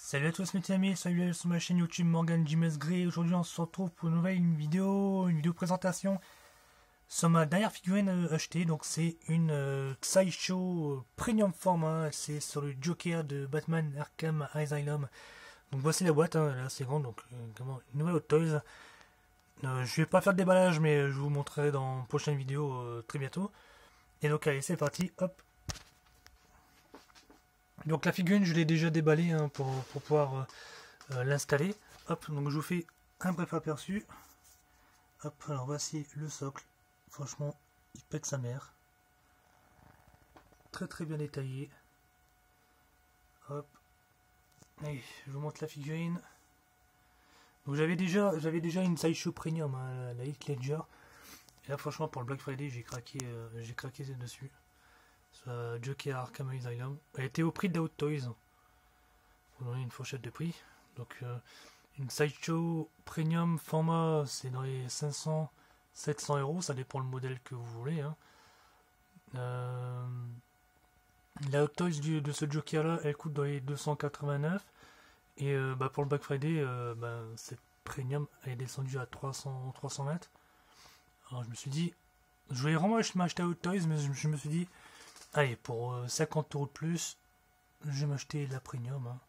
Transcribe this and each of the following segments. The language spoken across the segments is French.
Salut à tous mes amis, salut sur ma chaîne YouTube Morgan James Gray. Aujourd'hui on se retrouve pour une nouvelle vidéo présentation sur ma dernière figurine achetée. Donc c'est une Sideshow Premium Format, c'est sur le Joker de Batman Arkham Asylum. Donc voici la boîte, hein, elle est assez grande, donc une nouvelle Hot Toys. Je vais pas faire de déballage mais je vous montrerai dans une prochaine vidéo très bientôt. Et donc allez c'est parti, hop. Donc la figurine je l'ai déjà déballée hein, pour pouvoir l'installer. Hop, donc je vous fais un bref aperçu. Hop, alors voici le socle. Franchement, il pète sa mère. Très très bien détaillé. Hop. Allez, je vous montre la figurine. Donc j'avais déjà une Sideshow Premium, hein, la Heath Ledger. Et là franchement pour le Black Friday j'ai craqué dessus. Sur Joker Arkham Asylum. Elle était au prix de la Hot Toys. Pour donner une fourchette de prix. Donc une Sideshow Premium format c'est dans les 500-700 euros, ça dépend le modèle que vous voulez. Hein. La Hot Toys de ce Joker là elle coûte dans les 289 et pour le Black Friday cette Premium elle est descendue à 320. Alors je me suis dit, je voulais vraiment m'acheter à Hot Toys mais je me suis dit allez pour 50 euros de plus je vais m'acheter la Premium. Hein.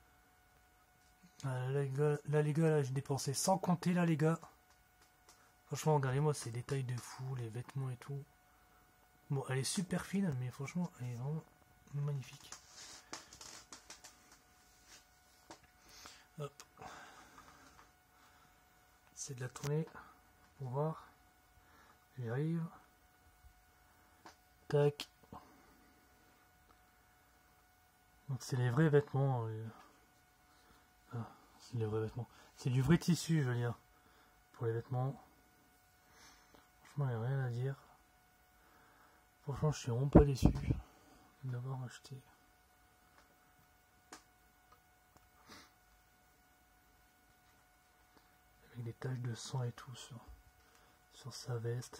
Là les gars, là, j'ai dépensé sans compter là les gars. Franchement regardez-moi ces détails de fou, les vêtements et tout. Bon elle est super fine mais franchement elle est vraiment magnifique. Hop. C'est de la tournée pour voir. J'y arrive. Tac. Donc c'est les vrais vêtements. C'est les vrais vêtements. C'est du vrai tissu, je veux dire. Pour les vêtements. Franchement, il n'y a rien à dire. Franchement, je suis vraiment pas déçu d'avoir acheté. Avec des taches de sang et tout sur sa veste.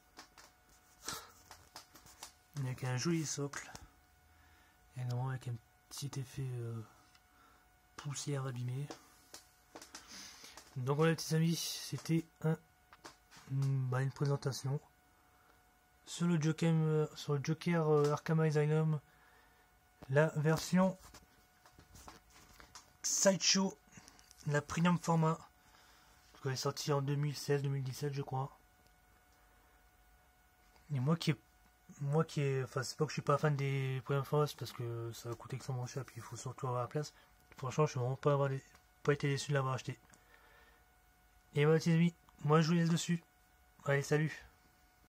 Avec un joli socle. Et non, avec un petit effet poussière abîmée. Donc voilà les petits amis, c'était une présentation sur le Joker Arkham Asylum, la version Sideshow, la premium format. Elle est sortie en 2016-2017 je crois. Et enfin c'est pas que je suis pas fan des premium formats, parce que ça va coûter extrêmement cher, puis il faut surtout avoir la place. Franchement je suis vraiment pas été déçu de l'avoir acheté. Et voilà les amis, moi je vous laisse dessus. Allez salut.